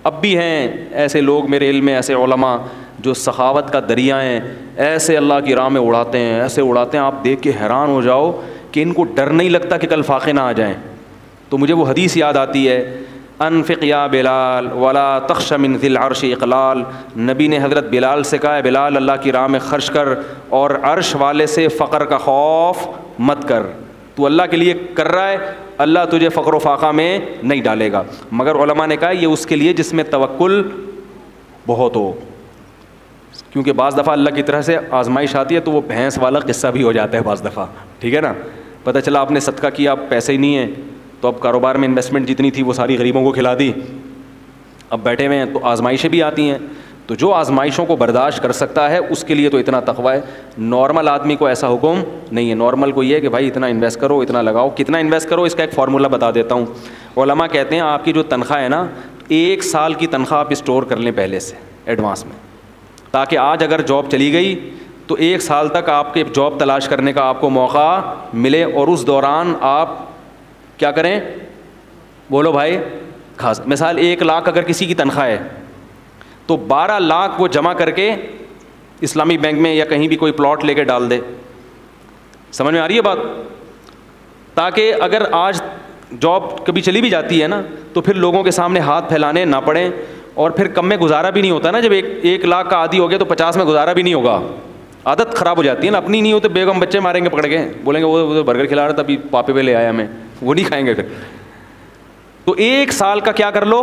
اب بھی ہیں ایسے لوگ میرے علم میں، ایسے علماء جو سخاوت کا دریا ہیں، ایسے اللہ کی راہ میں اڑاتے ہیں، ایسے اڑاتے ہیں آپ دیکھ کے حیران ہو جاؤ کہ ان کو ڈر نہیں لگتا کہ کل فاقے نہ آ جائیں. تو مجھے وہ حدیث یاد آتی ہے، انفق یا بلال ولا تخش من ذی العرش اقلال. نبی نے حضرت بلال سے کہا ہے بلال اللہ کی راہ میں خرچ کر اور عرش والے سے فقر کا خوف مت کر. تو اللہ کے لیے کر رہا ہے، اللہ تجھے فقر و فاقہ میں نہیں ڈالے گا. مگر علماء نے کہا یہ اس کے لیے جس میں توکل بہت ہو، کیونکہ بعض دفعہ اللہ کی طرح سے آزمائش آتی ہے تو وہ بھینس والا قصہ بھی ہو جاتا ہے بعض دفعہ. ٹھیک ہے نا، پتہ چلا آپ نے صدقہ کیا، پیسے ہی نہیں ہیں تو اب کاروبار میں انویسٹمنٹ جتنی تھی وہ ساری غریبوں کو کھلا دی، اب بیٹھے ہوئے ہیں. تو آزمائشیں بھی آتی ہیں، تو جو آزمائشوں کو برداشت کر سکتا ہے اس کے لیے تو اتنا تقویٰ ہے. نارمل آدمی کو ایسا حکم نہیں ہے. نارمل کو یہ ہے کہ بھائی اتنا انویسٹ کرو، اتنا لگاؤ. کتنا انویسٹ کرو اس کا ایک فارمولہ بتا دیتا ہوں. علماء کہتے ہیں آپ کی جو تنخواہ ہے نا، 1 سال کی تنخواہ آپ اسٹور کر لیں پہلے سے ایڈوانس میں، تاکہ آج اگر جاب چلی گئی تو 1 سال تک آپ کے جاب تلاش کرنے کا آپ کو موقع ملے، اور اس دوران آپ کیا کریں؟ بولو بھائی. خاص مثال 1 لاکھ اگر کسی کی تنخواہ ہے تو 12 لاکھ وہ جمع کر کے اسلامی بینک میں یا کہیں بھی کوئی پلاٹ لے کے ڈال دے. سمجھ میں آ رہی ہے بات؟ تاکہ اگر آج جاب کبھی چلی بھی جاتی ہے نا تو پھر لوگوں کے سامنے ہاتھ پھیلانے نہ پڑیں، اور پھر کم میں گزارا بھی نہیں ہوتا نا. جب 1 لاکھ کا عادی ہو گیا تو 50 میں گزارا بھی نہیں ہوگا. عادت خراب ہو جاتی ہے نا. اپنی نہیں ہو تو بیگم بچے ماریں گے پکڑ کے، بولیں گے وہ برگر کھلا رہا تھا ابھی پاپے پہ لے آیا ہمیں، وہ نہیں کھائیں گے پھر. تو 1 سال کا کیا کر لو؟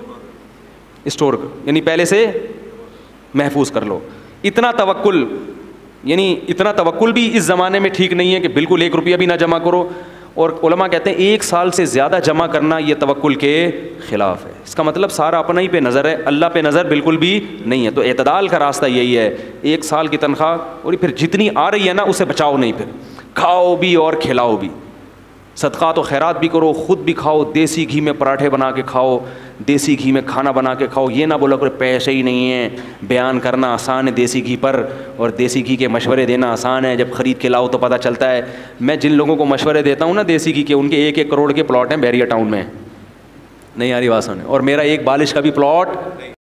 اسٹور، یعنی پہلے سے محفوظ کر لو. اتنا توکل، یعنی اتنا توکل بھی اس زمانے میں ٹھیک نہیں ہے کہ بالکل 1 روپیہ بھی نہ جمع کرو. اور علماء کہتے ہیں 1 سال سے زیادہ جمع کرنا یہ توکل کے خلاف ہے. اس کا مطلب سارا اپنا ہی پہ نظر ہے، اللہ پہ نظر بالکل بھی نہیں ہے. تو اعتدال کا راستہ یہی ہے، 1 سال کی تنخواہ اور پھر جتنی آ رہی ہے نا اسے بچاؤ نہیں، پھر کھاؤ بھی اور کھلاؤ بھی. صدقات و خیرات بھی کرو، خود بھی کھاؤ، دیسی گھی میں پراٹھے بنا کے کھاؤ، دیسی گھی میں کھانا بنا کے کھاؤ. یہ نہ بولا کرو پیسے ہی نہیں ہیں. بیان کرنا آسان ہے دیسی گھی پر، اور دیسی گھی کے مشورے دینا آسان ہے. جب خرید کے لاؤ تو پتہ چلتا ہے. میں جن لوگوں کو مشورے دیتا ہوں نا دیسی گھی کے، ان کے 1-1 کروڑ کے پلاٹ ہیں بیریا ٹاؤن میں. نہیں آ رہی بات سمجھ؟ اور میرا ایک بالش کا بھی پلاٹ